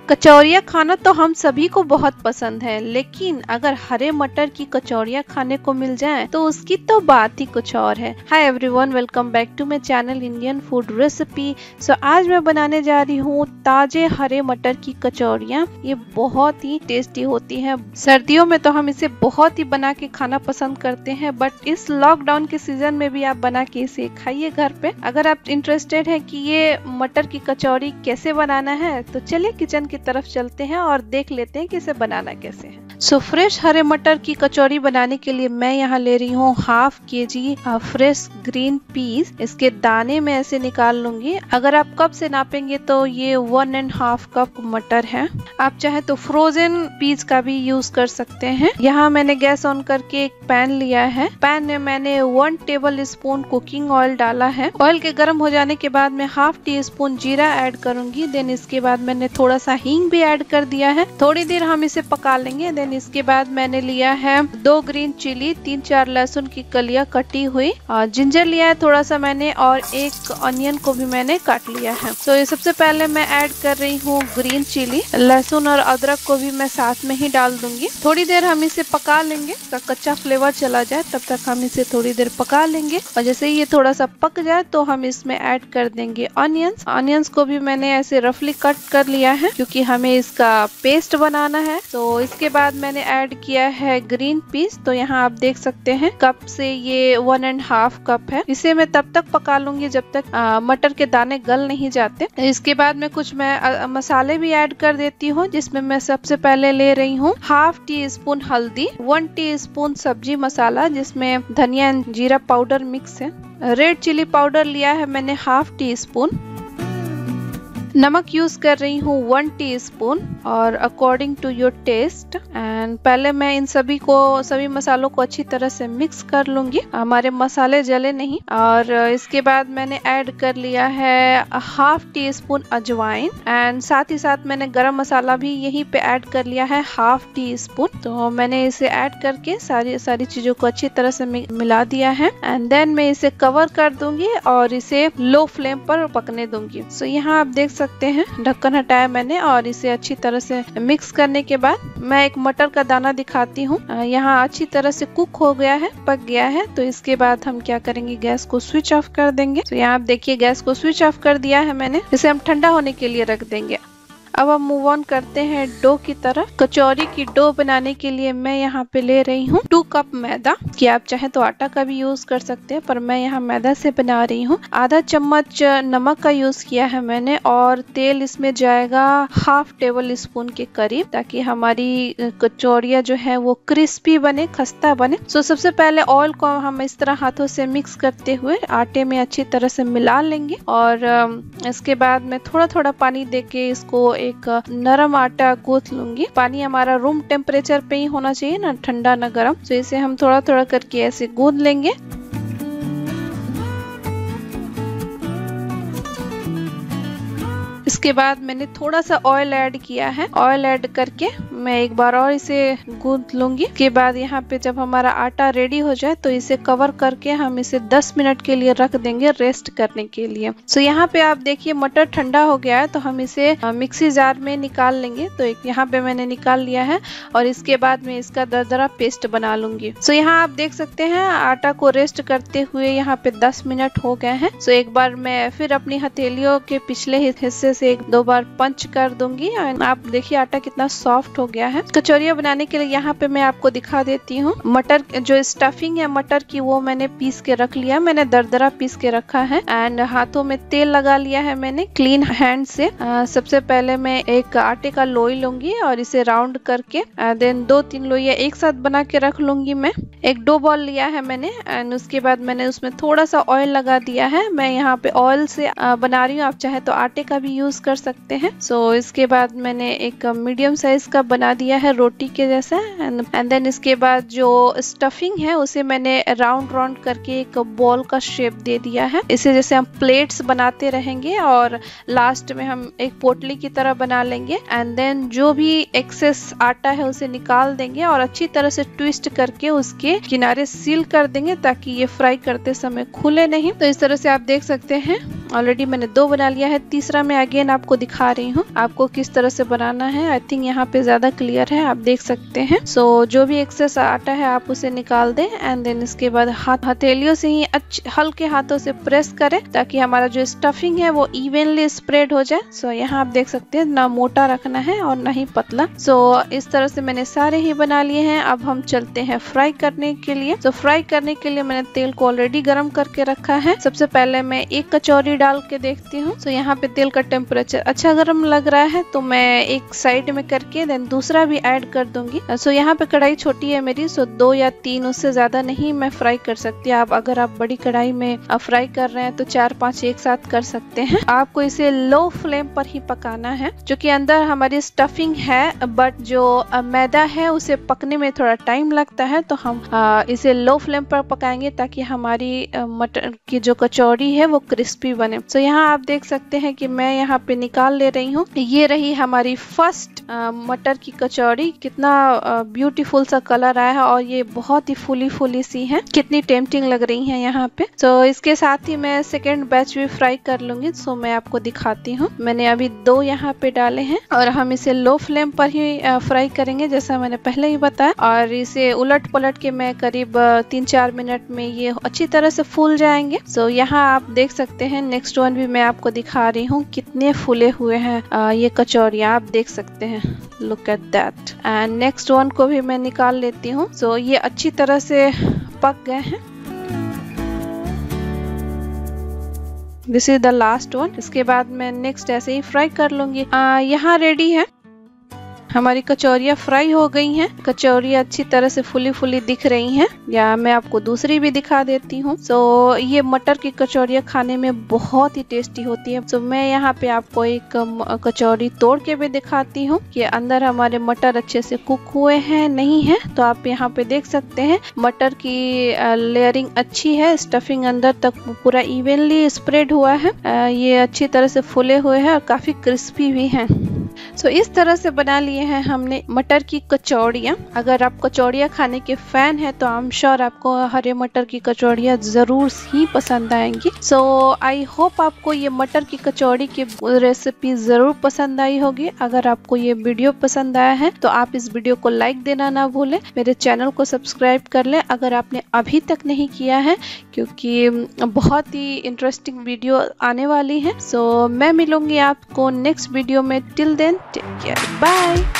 कचौरियाँ खाना तो हम सभी को बहुत पसंद है, लेकिन अगर हरे मटर की कचौरियाँ खाने को मिल जाए तो उसकी तो बात ही कुछ और है। Hi everyone, welcome back to my channel Indian food recipe. So आज मैं बनाने जा रही हूँ ताजे हरे मटर की कचौरियाँ। ये बहुत ही टेस्टी होती हैं। सर्दियों में तो हम इसे बहुत ही बना के खाना पसंद करते हैं, बट इस लॉकडाउन के सीजन में भी आप बना के इसे खाइए घर पे। अगर आप इंटरेस्टेड है कि ये मटर की कचौरी कैसे बनाना है तो चलिए किचन की तरफ चलते हैं और देख लेते हैं कि इसे बनाना कैसे है। सो फ्रेश हरे मटर की कचौरी बनाने के लिए मैं यहाँ ले रही हूँ half KG fresh green peas. इसके दाने में ऐसे निकाल लूंगी। अगर आप कप से नापेंगे तो ये 1.5 कप मटर है। आप चाहे तो फ्रोजन पीस का भी यूज कर सकते हैं। यहाँ मैंने गैस ऑन करके एक पैन लिया है। पैन में मैंने 1 टेबल स्पून कुकिंग ऑयल डाला है। ऑयल के गर्म हो जाने के बाद मैं हाफ टी स्पून जीरा ऐड करूंगी। देन इसके बाद मैंने थोड़ा सा हींग भी ऐड कर दिया है। थोड़ी देर हम इसे पका लेंगे। देन इसके बाद मैंने लिया है 2 ग्रीन चिली, 3-4 लहसुन की कलियां कटी हुई, जिंजर लिया है थोड़ा सा मैंने, और एक अनियन को भी मैंने काट लिया है। तो ये सबसे पहले मैं ऐड कर रही हूँ ग्रीन चिली। लहसुन और अदरक को भी मैं साथ में ही डाल दूंगी। थोड़ी देर हम इसे पका लेंगे, इसका कच्चा फ्लेवर चला जाए तब तक हम इसे थोड़ी देर पका लेंगे। और जैसे ही ये थोड़ा सा पक जाए तो हम इसमें ऐड कर देंगे अनियंस। अनियंस को भी मैंने ऐसे रफली कट कर लिया है क्योंकि हमें इसका पेस्ट बनाना है। तो इसके बाद मैंने ऐड किया है ग्रीन पीस। तो यहाँ आप देख सकते हैं कप से ये 1.5 कप है। इसे मैं तब तक पका लूंगी जब तक मटर के दाने गल नहीं जाते। इसके बाद में कुछ मैं मसाले भी ऐड कर देती हूँ, जिसमें मैं सबसे पहले ले रही हूँ हाफ टी स्पून हल्दी, 1 टीस्पून सब्जी मसाला जिसमें धनिया जीरा पाउडर मिक्स है। रेड चिली पाउडर लिया है मैंने हाफ टी स्पून। नमक यूज कर रही हूँ 1 टीस्पून और according to your taste. And पहले मैं इन सभी मसालों को अच्छी तरह से मिक्स कर लूंगी, हमारे मसाले जले नहीं। और इसके बाद मैंने ऐड कर लिया है हाफ टी स्पून अजवाइन। एंड साथ ही साथ मैंने गरम मसाला भी यहीं पे ऐड कर लिया है हाफ टी स्पून। तो मैंने इसे ऐड करके सारी चीजों को अच्छी तरह से मिला दिया है। एंड देन मैं इसे कवर कर दूंगी और इसे लो फ्लेम पर पकने दूंगी। सो यहाँ आप देख सकते हैं ढक्कन हटाया मैंने और इसे अच्छी तरह से मिक्स करने के बाद मैं एक मटर का दाना दिखाती हूँ। यहाँ अच्छी तरह से कुक हो गया है, पक गया है। तो इसके बाद हम क्या करेंगे, गैस को स्विच ऑफ कर देंगे। तो यहाँ आप देखिए गैस को स्विच ऑफ कर दिया है मैंने। इसे हम ठंडा होने के लिए रख देंगे। अब हम मूव ऑन करते हैं डो की तरफ। कचौरी की डो बनाने के लिए मैं यहाँ पे ले रही हूँ 2 कप मैदा, कि आप चाहे तो आटा का भी यूज कर सकते हैं, पर मैं यहाँ मैदा से बना रही हूँ। आधा चम्मच नमक का यूज किया है मैंने और तेल इसमें जाएगा हाफ टेबल स्पून के करीब, ताकि हमारी कचौरियाँ जो है वो क्रिस्पी बने, खस्ता बने। तो सबसे पहले ऑयल को हम इस तरह हाथों से मिक्स करते हुए आटे में अच्छी तरह से मिला लेंगे। और इसके बाद मैं थोड़ा थोड़ा पानी देके इसको एक नरम आटा गूंथ लूंगी। पानी हमारा रूम टेम्परेचर पे ही होना चाहिए, ना ठंडा ना गर्म। तो इसे हम थोड़ा थोड़ा करके ऐसे गूंथ लेंगे। इसके बाद मैंने थोड़ा सा ऑयल ऐड किया है। ऑयल ऐड करके मैं एक बार और इसे गूंथ लूंगी। के बाद यहाँ पे जब हमारा आटा रेडी हो जाए तो इसे कवर करके हम इसे 10 मिनट के लिए रख देंगे रेस्ट करने के लिए। सो यहाँ पे आप देखिए मटर ठंडा हो गया है, तो हम इसे मिक्सी जार में निकाल लेंगे। तो एक यहाँ पे मैंने निकाल लिया है और इसके बाद मैं इसका दरदरा पेस्ट बना लूंगी। सो यहाँ आप देख सकते हैं आटा को रेस्ट करते हुए यहाँ पे 10 मिनट हो गए हैं। सो एक बार मैं फिर अपनी हथेलियों के पिछले हिस्से से 1-2 बार पंच कर दूंगी। आप देखिए आटा कितना सॉफ्ट हो गया है। कचौरियाँ बनाने के लिए यहाँ पे मैं आपको दिखा देती हूँ। मटर जो स्टफिंग है मटर की, वो मैंने पीस के रख लिया। मैंने दरदरा पीस के रखा है। एंड हाथों में तेल लगा लिया है मैंने क्लीन हैंड से। सबसे पहले मैं एक आटे का लोई लूंगी और इसे राउंड करके देन 2-3 लोइयां एक साथ बना के रख लूंगी। मैं एक डो बॉल लिया है मैंने। एंड उसके बाद मैंने उसमें थोड़ा सा ऑयल लगा दिया है। मैं यहाँ पे ऑयल से बना रही हूँ, आप चाहे तो आटे का भी यूज कर सकते हैं। सो इसके बाद मैंने एक मीडियम साइज का बना दिया है रोटी के जैसा। एंड देन इसके बाद जो स्टफिंग है उसे मैंने राउंड करके एक बॉल का शेप दे दिया है। इसे जैसे हम प्लेट्स बनाते रहेंगे और लास्ट में हम एक पोटली की तरह बना लेंगे। एंड देन जो भी एक्सेस आटा है उसे निकाल देंगे और अच्छी तरह से ट्विस्ट करके उसके किनारे सील कर देंगे ताकि ये फ्राई करते समय खुले नहीं। तो इस तरह से आप देख सकते हैं ऑलरेडी मैंने 2 बना लिया है, तीसरा मैं अगेन आपको दिखा रही हूँ आपको किस तरह से बनाना है। आई थिंक यहाँ पे ज्यादा क्लियर है, आप देख सकते हैं। सो जो भी एक्सेस आटा है आप उसे निकाल दें एंड देन इसके बाद हथेलियों से ही हल्के हाथों से प्रेस करें ताकि हमारा जो स्टफिंग है वो इवनली स्प्रेड हो जाए। सो यहाँ आप देख सकते हैं ना मोटा रखना है और ना ही पतला। सो इस तरह से मैंने सारे ही बना लिए हैं। अब हम चलते हैं फ्राई करने के लिए। तो फ्राई करने के लिए मैंने तेल को ऑलरेडी गर्म करके रखा है। सबसे पहले मैं एक कचौरी डाल के देखती हूँ। सो यहाँ पे तेल का टेम्परेचर अच्छा गर्म लग रहा है तो मैं एक साइड में करके देन दूसरा भी ऐड कर दूंगी। सो यहाँ पे कढ़ाई छोटी है मेरी, सो 2 या 3 उससे ज्यादा नहीं मैं फ्राई कर सकती। आप अगर आप बड़ी कढ़ाई में फ्राई कर रहे हैं तो 4-5 एक साथ कर सकते हैं। आपको इसे लो फ्लेम पर ही पकाना है, जो कि अंदर हमारी स्टफिंग है बट जो मैदा है उसे पकने में थोड़ा टाइम लगता है। तो हम इसे लो फ्लेम पर पकाएंगे ताकि हमारी मटर की जो कचौड़ी है वो क्रिस्पी बने। तो यहाँ आप देख सकते हैं कि मैं यहाँ पे निकाल ले रही हूँ। ये रही हमारी फर्स्ट मटर की कचौड़ी। कितना ब्यूटीफुल सा कलर आया है और ये बहुत ही फूली सी है, कितनी टेम्पटिंग लग रही है यहाँ पे। तो इसके साथ ही मैं सेकेंड बैच भी फ्राई कर लूंगी। सो मैं आपको दिखाती हूँ। मैंने अभी 2 यहाँ पे डाले हैं और हम इसे लो फ्लेम पर ही फ्राई करेंगे जैसा मैंने पहले ही बताया। और इसे उलट पलट के मैं करीब 3-4 मिनट में ये अच्छी तरह से फूल जाएंगे। सो यहाँ आप देख सकते हैं नेक्स्ट वन भी मैं आपको दिखा रही हूँ कितने फूले हुए हैं ये कचौरियाँ, आप देख सकते हैं। Look at that. And next one को भी मैं निकाल लेती हूँ। सो ये अच्छी तरह से पक गए हैं। This is the last one. इसके बाद मैं नेक्स्ट ऐसे ही फ्राई कर लूंगी। यहाँ रेडी है, हमारी कचौरियाँ फ्राई हो गई हैं। कचौरियाँ अच्छी तरह से फुली दिख रही हैं। या मैं आपको दूसरी भी दिखा देती हूँ। सो ये मटर की कचौरियाँ खाने में बहुत ही टेस्टी होती है। सो मैं यहाँ पे आपको एक कचौरी तोड़ के भी दिखाती हूँ कि अंदर हमारे मटर अच्छे से कुक हुए हैं नहीं है। तो आप यहाँ पे देख सकते हैं मटर की लेयरिंग अच्छी है, स्टफिंग अंदर तक पूरा इवनली स्प्रेड हुआ है। ये अच्छी तरह से फुले हुए हैं और काफी क्रिस्पी भी हैं। सो इस तरह से बना लिए हैं हमने मटर की कचौड़ियाँ। अगर आप कचौड़ियाँ खाने के फैन हैं तो आई एम श्योर आपको हरे मटर की कचौड़ियाँ जरूर ही पसंद आएंगी। सो आई होप आपको ये मटर की कचौड़ी की रेसिपी जरूर पसंद आई होगी। अगर आपको ये वीडियो पसंद आया है तो आप इस वीडियो को लाइक देना ना भूलें। मेरे चैनल को सब्सक्राइब कर लें अगर आपने अभी तक नहीं किया है, क्योंकि बहुत ही इंटरेस्टिंग वीडियो आने वाली है। सो मैं मिलूंगी आपको नेक्स्ट वीडियो में। Till then take care, bye.